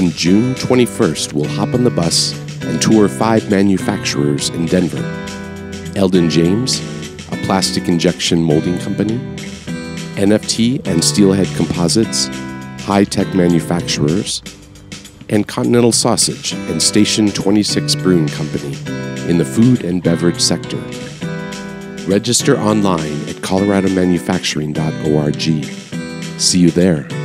On June 21st, we'll hop on the bus and tour 5 manufacturers in Denver. Eldon James, a plastic injection molding company, NFT and Steelhead Composites, high-tech manufacturers, and Continental Sausage and Station 26 Brewing Company in the food and beverage sector. Register online at coloradomanufacturing.org. See you there.